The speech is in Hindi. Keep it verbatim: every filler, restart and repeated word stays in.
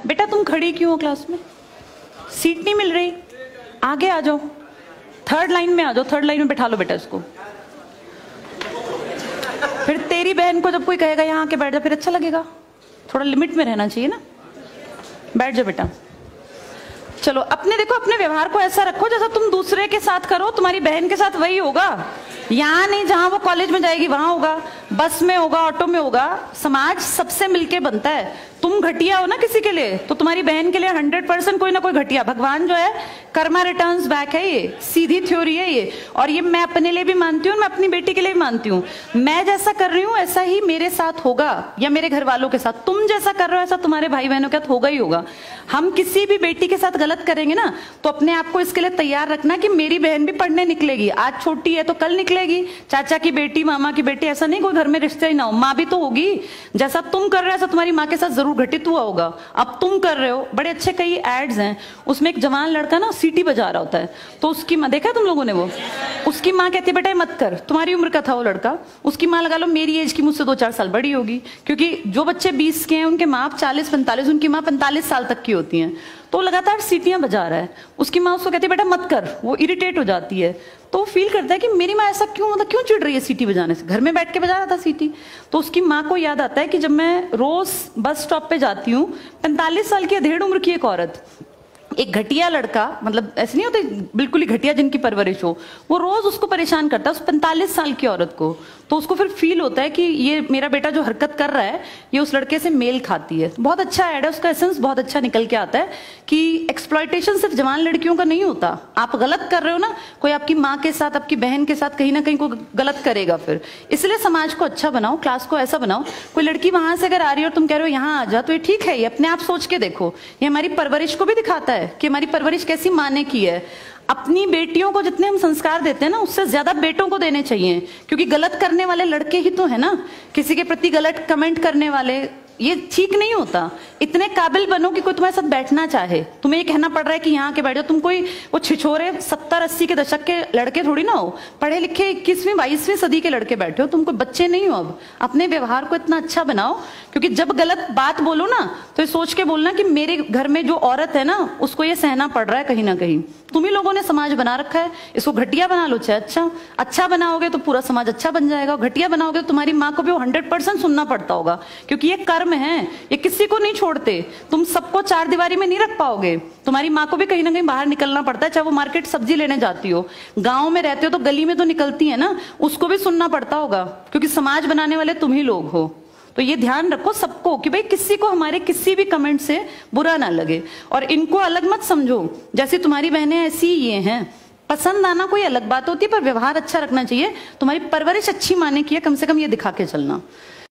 बेटा तुम खड़ी क्यों हो क्लास में? सीट नहीं मिल रही, आगे आ जाओ, थर्ड लाइन में आ जाओ, थर्ड लाइन में बैठा लो बेटा इसको। फिर तेरी बहन को जब कोई कहेगा यहाँ आके बैठ जा, फिर अच्छा लगेगा? थोड़ा लिमिट में रहना चाहिए ना। बैठ जाओ बेटा। चलो अपने देखो, अपने व्यवहार को ऐसा रखो जैसा तुम दूसरे के साथ करो, तुम्हारी बहन के साथ वही होगा। यहाँ नहीं, जहां वो कॉलेज में जाएगी वहां होगा, बस में होगा, ऑटो में होगा। समाज सबसे मिलके बनता है। तुम घटिया हो ना किसी के लिए, तो तुम्हारी बहन के लिए हंड्रेड परसेंट कोई ना कोई घटिया। भगवान जो है कर्मा रिटर्न्स बैक है, ये सीधी थ्योरी है ये। और ये मैं अपने लिए भी मानती हूँ, मैं अपनी बेटी के लिए भी मानती हूँ। मैं जैसा कर रही हूँ ऐसा ही मेरे साथ होगा, या मेरे घर वालों के साथ। तुम जैसा कर रहे हो ऐसा तुम्हारे भाई बहनों के साथ होगा ही होगा। हम किसी भी बेटी के साथ गलत करेंगे ना, तो अपने आप को इसके लिए तैयार रखना कि मेरी बहन भी पढ़ने निकलेगी। आज छोटी है तो कल निकलेगी। चाचा की बेटी, मामा की बेटी, ऐसा नहीं कोई घर में रिश्ते ही ना हो, माँ भी तो होगी। जैसा तुम कर रहे हो ऐसा तुम्हारी माँ के साथ जरूर घटित हुआ होगा। अब तुम कर रहे हो, बड़े अच्छे कई एड्स हैं, उसमें एक जवान लड़का ना सीटी बजा रहा होता है, तो उसकी माँ, देखा है तुम लोगों ने वो, उसकी माँ कहती है बेटा मत कर। तुम्हारी उम्र का था वो लड़का, उसकी माँ लगा लो मेरी एज की मुझसे दो चार साल बड़ी होगी, क्योंकि जो बच्चे बीस के हैं उनके माँ चालीस पैंतालीस, उनकी माँ पैंतालीस साल तक की होती हैं। तो लगातार सीटियां बजा रहा है, उसकी माँ उसको कहती है बेटा मत कर, वो इरिटेट हो जाती है। तो वो फील करता है कि मेरी माँ ऐसा क्यों, मतलब क्यों चिढ़ रही है सीटी बजाने से, घर में बैठ के बजा रहा था सीटी। तो उसकी माँ को याद आता है कि जब मैं रोज बस स्टॉप पे जाती हूँ, पैंतालीस साल की अधेड़ उम्र की एक औरत, एक घटिया लड़का, मतलब ऐसे नहीं होते बिल्कुल ही घटिया जिनकी परवरिश हो, वो रोज उसको परेशान करता है, उस पैंतालीस साल की औरत को। तो उसको फिर फील होता है कि ये मेरा बेटा जो हरकत कर रहा है ये उस लड़के से मेल खाती है। बहुत अच्छा ऐड है, उसका एसेंस बहुत अच्छा निकल के आता है कि एक्सप्लॉयटेशन सिर्फ जवान लड़कियों का नहीं होता। आप गलत कर रहे हो ना, कोई आपकी माँ के साथ, आपकी बहन के साथ कहीं ना कहीं कोई गलत करेगा फिर। इसलिए समाज को अच्छा बनाओ, क्लास को ऐसा बनाओ, कोई लड़की वहां से अगर आ रही है और तुम कह रहे हो यहाँ आ जा, तो ये ठीक है, ये अपने आप सोच के देखो, ये हमारी परवरिश को भी दिखाता है कि हमारी परवरिश कैसी माँ ने की है। अपनी बेटियों को जितने हम संस्कार देते हैं ना, उससे ज्यादा बेटों को देने चाहिए, क्योंकि गलत करने वाले लड़के ही तो है ना, किसी के प्रति गलत कमेंट करने वाले। ये ठीक नहीं होता। इतने काबिल बनो कि कोई तुम्हारे साथ बैठना चाहे। तुम्हें ये कहना पड़ रहा है कि यहाँ के बैठ जाओ, तुम कोई वो छिछोरे सत्तर अस्सी के दशक के लड़के थोड़ी ना हो, पढ़े लिखे इक्कीसवीं बाईसवीं सदी के लड़के बैठे हो, तुम कोई बच्चे नहीं हो। अब अपने व्यवहार को इतना अच्छा बनाओ, क्योंकि जब गलत बात बोलो ना तो ये सोच के बोलना कि मेरे घर में जो औरत है ना उसको ये सहना पड़ रहा है कहीं ना कहीं। तुम ही लोगों ने समाज बना रखा है, इसको घटिया बना लो चाहे अच्छा। अच्छा बनाओगे तो पूरा समाज अच्छा बन जाएगा, घटिया बनाओगे तो तुम्हारी माँ को भी वो हंड्रेड परसेंट सुनना पड़ता होगा, क्योंकि ये कर्म है, ये किसी को नहीं छोड़ते। तुम सबको चार दीवारी में नहीं रख पाओगे, तुम्हारी माँ को भी कहीं ना कहीं बाहर निकलना पड़ता है, चाहे वो मार्केट सब्जी लेने जाती हो, गांव में रहते हो तो गली में तो निकलती है ना, उसको भी सुनना पड़ता होगा, क्योंकि समाज बनाने वाले तुम ही लोग हो। तो ये ध्यान रखो सबको कि भाई किसी को हमारे किसी भी कमेंट से बुरा ना लगे, और इनको अलग मत समझो, जैसी तुम्हारी बहनें ऐसी ही ये हैं। पसंद आना कोई अलग बात होती है, पर व्यवहार अच्छा रखना चाहिए। तुम्हारी परवरिश अच्छी माने की है, कम से कम ये दिखा के चलना।